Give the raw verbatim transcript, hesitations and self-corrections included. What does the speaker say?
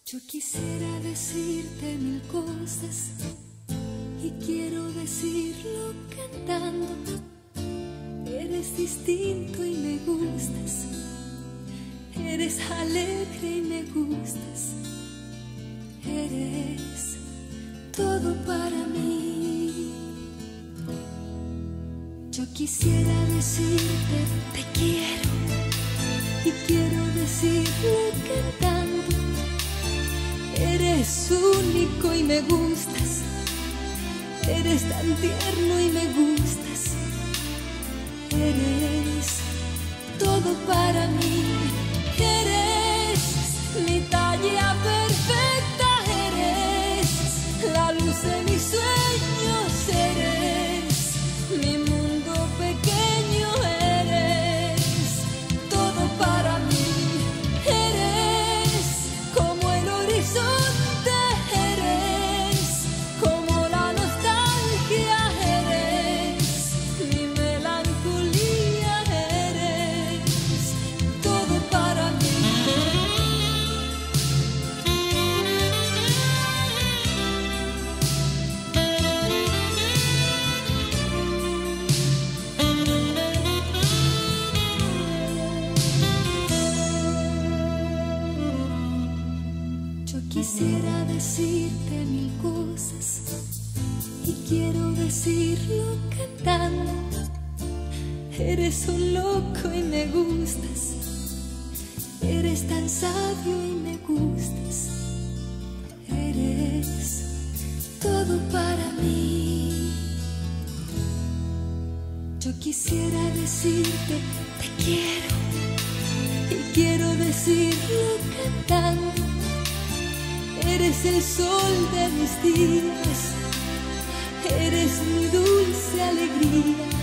Yo quisiera decirte mil cosas y quiero decirlo cantando. Eres distinto y me gustas, eres alegre y me gustas, eres todo para mí. Yo quisiera decirte te quiero y quiero decirlo cantando. Eres único y me gustas, eres tan tierno y me gustas, eres todo para mí. Eres mi talla perfecta, eres la luz de mis sueños, eres mi mundo pequeño, eres todo para mí. Eres como el horizonte, eres como la nostalgia, eres mi melancolía, eres todo para mí. Yo quisiera decirte mil cosas y quiero decirlo cantando. Eres un loco y me gustas, eres tan sabio y me gustas, eres todo para mí. Yo quisiera decirte te quiero y quiero decirlo cantando. Eres el sol de mis días, eres mi dulce alegría,